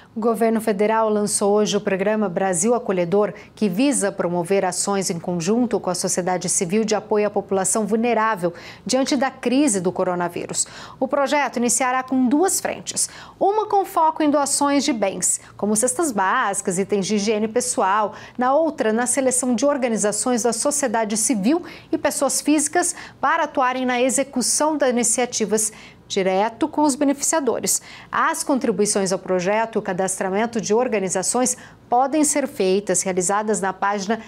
O governo federal lançou hoje o programa Brasil Acolhedor, que visa promover ações em conjunto com a sociedade civil de apoio à população vulnerável diante da crise do coronavírus. O projeto iniciará com duas frentes. Uma com foco em doações de bens, como cestas básicas, itens de higiene pessoal. Na outra, na seleção de organizações da sociedade civil e pessoas físicas para atuarem na execução das iniciativas direto com os beneficiadores. As contribuições ao projeto e o cadastramento de organizações podem ser realizadas na página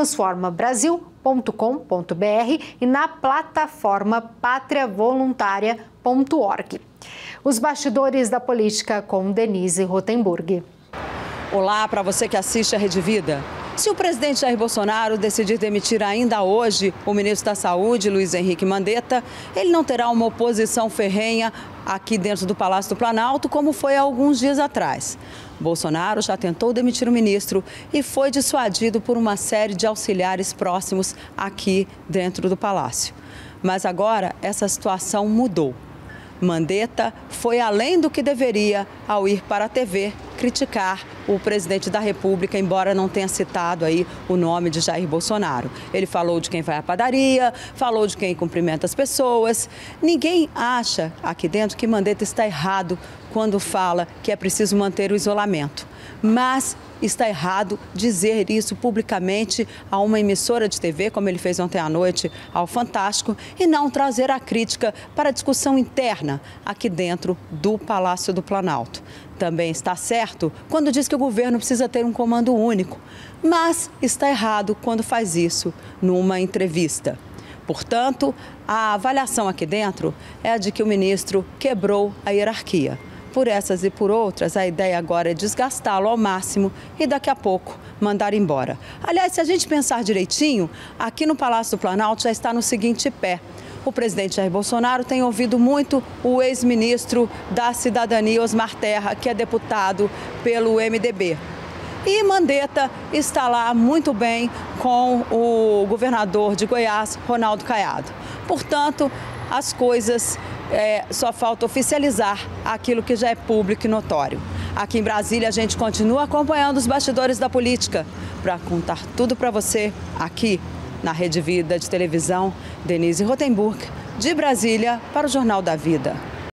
transformabrasil.com.br e na plataforma patriavoluntaria.org. Os bastidores da política com Denise Rotenburg. Olá para você que assiste a Rede Vida. Se o presidente Jair Bolsonaro decidir demitir ainda hoje o ministro da Saúde, Luiz Henrique Mandetta, ele não terá uma oposição ferrenha aqui dentro do Palácio do Planalto, como foi há alguns dias atrás. Bolsonaro já tentou demitir o ministro e foi dissuadido por uma série de auxiliares próximos aqui dentro do Palácio. Mas agora essa situação mudou. Mandetta foi além do que deveria ao ir para a TV criticar o presidente da República, embora não tenha citado aí o nome de Jair Bolsonaro. Ele falou de quem vai à padaria, falou de quem cumprimenta as pessoas. Ninguém acha aqui dentro que Mandetta está errado quando fala que é preciso manter o isolamento. Mas está errado dizer isso publicamente a uma emissora de TV, como ele fez ontem à noite ao Fantástico, e não trazer a crítica para a discussão interna aqui dentro do Palácio do Planalto. Também está certo quando diz que o governo precisa ter um comando único, mas está errado quando faz isso numa entrevista. Portanto, a avaliação aqui dentro é a de que o ministro quebrou a hierarquia. Por essas e por outras, a ideia agora é desgastá-lo ao máximo e daqui a pouco mandar embora. Aliás, se a gente pensar direitinho, aqui no Palácio do Planalto já está no seguinte pé. O presidente Jair Bolsonaro tem ouvido muito o ex-ministro da Cidadania, Osmar Terra, que é deputado pelo MDB. E Mandetta está lá muito bem com o governador de Goiás, Ronaldo Caiado. Portanto, as coisas só falta oficializar aquilo que já é público e notório. Aqui em Brasília, a gente continua acompanhando os bastidores da política para contar tudo para você aqui na Rede Vida de televisão. Denise Rotenburg, de Brasília, para o Jornal da Vida.